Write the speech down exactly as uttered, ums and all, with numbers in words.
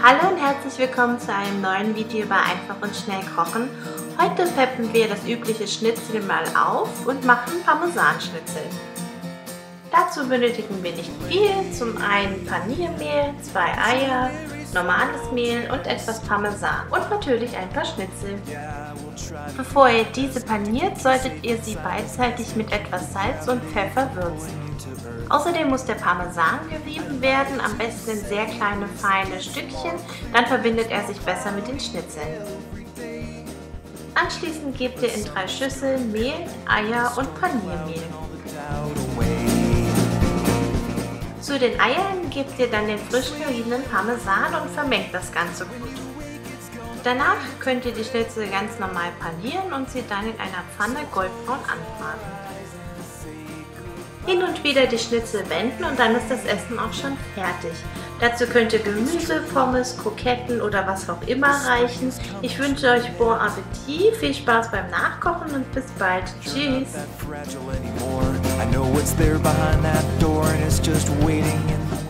Hallo und herzlich willkommen zu einem neuen Video über Einfach und Schnell Kochen. Heute peppen wir das übliche Schnitzel mal auf und machen Parmesanschnitzel. Dazu benötigen wir nicht viel, zum einen Paniermehl, zwei Eier, normales Mehl und etwas Parmesan und natürlich ein paar Schnitzel. Bevor ihr diese paniert, solltet ihr sie beidseitig mit etwas Salz und Pfeffer würzen. Außerdem muss der Parmesan gerieben werden, am besten in sehr kleine, feine Stückchen, dann verbindet er sich besser mit den Schnitzeln. Anschließend gebt ihr in drei Schüsseln Mehl, Eier und Paniermehl. Zu den Eiern gebt ihr dann den frisch geriebenen Parmesan und vermengt das Ganze gut. Danach könnt ihr die Schnitzel ganz normal panieren und sie dann in einer Pfanne goldbraun anbraten. Hin und wieder die Schnitzel wenden und dann ist das Essen auch schon fertig. Dazu könnt ihr Gemüse, Pommes, Kroketten oder was auch immer reichen. Ich wünsche euch bon Appetit, viel Spaß beim Nachkochen und bis bald. Tschüss!